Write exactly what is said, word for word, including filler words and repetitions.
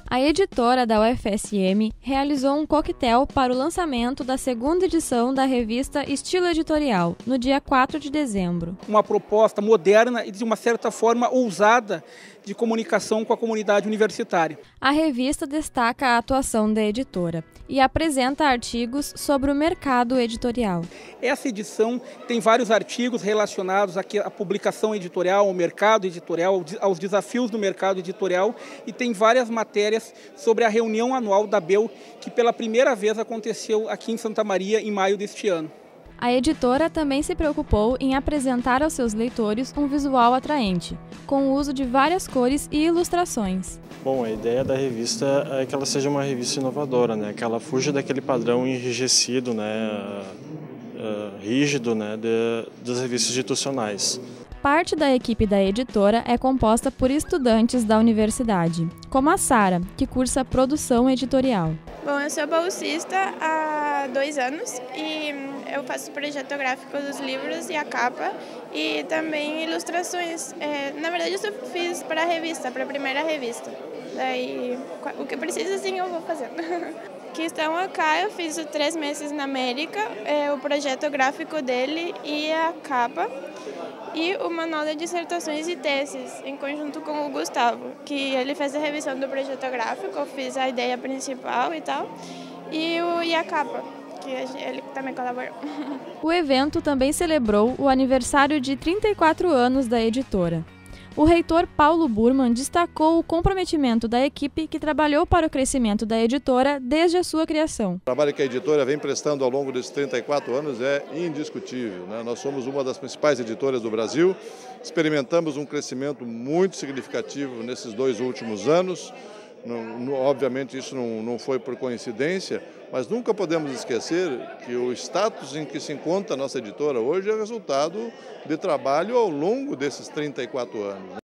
A editora da U F S M realizou um coquetel para o lançamento da segunda edição da revista Estilo Editorial, no dia quatro de dezembro. Uma proposta moderna e, de uma certa forma, ousada de comunicação com a comunidade universitária. A revista destaca a atuação da editora e apresenta artigos sobre o mercado editorial. Essa edição tem vários artigos relacionados à publicação editorial, ao mercado editorial, aos desafios do mercado editorial, e tem várias matérias sobre a reunião anual da B E U, que pela primeira vez aconteceu aqui em Santa Maria em maio deste ano. A editora também se preocupou em apresentar aos seus leitores um visual atraente, com o uso de várias cores e ilustrações. Bom, a ideia da revista é que ela seja uma revista inovadora, né? Que ela fuja daquele padrão enrijecido, né? Uh, rígido, né? De, das revistas institucionais. Parte da equipe da editora é composta por estudantes da universidade, como a Sara, que cursa produção editorial. Bom, eu sou bolsista há dois anos e eu faço projeto gráfico dos livros e a capa e também ilustrações. É, na verdade, eu só fiz para a revista, para a primeira revista. Daí, o que precisa, sim, eu vou fazendo. Que estão acá, eu fiz três meses na América, é, o projeto gráfico dele e a capa. E o manual de dissertações e teses, em conjunto com o Gustavo, que ele fez a revisão do projeto gráfico, eu fiz a ideia principal e tal, e, o, e a capa, que ele também colaborou. O evento também celebrou o aniversário de trinta e quatro anos da editora. O reitor Paulo Burman destacou o comprometimento da equipe que trabalhou para o crescimento da editora desde a sua criação. O trabalho que a editora vem prestando ao longo desses trinta e quatro anos é indiscutível, né? Nós somos uma das principais editoras do Brasil, experimentamos um crescimento muito significativo nesses dois últimos anos. Não, não, obviamente isso não, não foi por coincidência, mas nunca podemos esquecer que o status em que se encontra a nossa editora hoje é resultado de trabalho ao longo desses trinta e quatro anos.